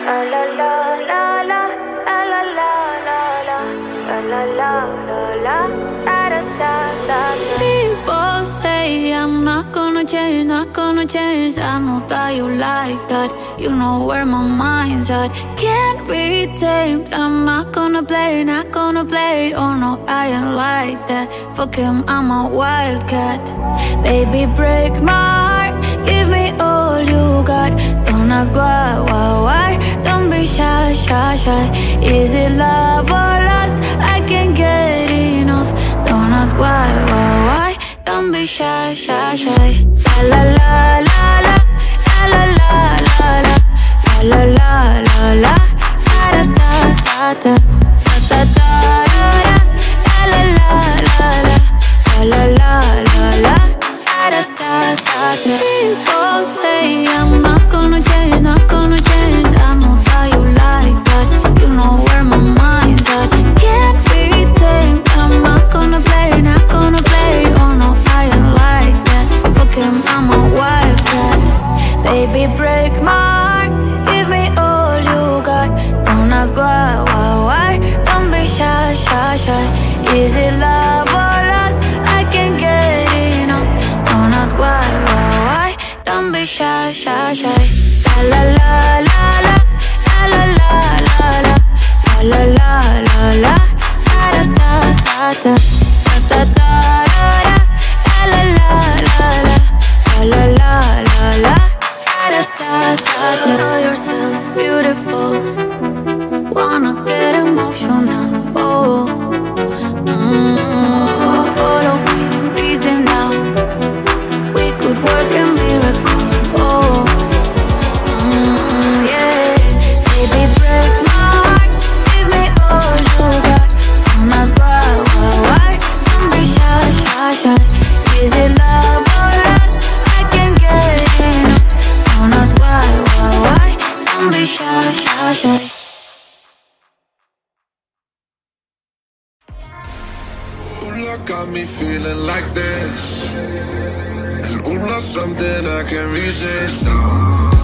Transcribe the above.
La la la la la, la la la la la, la la la la la, da da da da. People say I'm not gonna change, not gonna change. I know that you like that. You know where my mind's at. Can't be tamed. I'm not gonna play, not gonna play. Oh no, I ain't like that. Fuck him, I'm a wildcat. Baby, break my heart. Give me all you got. Don't ask why. Don't be shy, shy, shy. Is it love or lust? I can't get enough. Don't ask why. Don't be shy, shy, shy. La la la la la, la la la la la, la la la la, da da da da, da da da da, la la la la, la la la la, da da da da. People say I'm not gonna change, not gonna change. I know that you like that. You know where my mind's at. Can't be tamed. I'm not gonna play, not gonna play. Oh no, I ain't like that. Fuck him, I'm a wildcat. Baby, break my heart. Give me all you got. Don't ask why. Don't be shy, shy, shy. Is it love or lust? I can't get enough. Don't ask why. Don't be shy, shy, shy. La la la la la, la la la la la, la la la la, da da da da, da da da da, la la la la, la la la la, da da da da. Know yourself beautiful. Wanna get emotional. Oh, follow me, easy now. We could work a miracle. Oh, yeah. Baby, break my heart. Give me all you got. Don't ask why. Don't be shy, shy, shy. Is it love or lust? I can't get enough. Don't ask why. Don't be shy, shy, shy. Got me feeling like this, and ooh, love something I can't resist.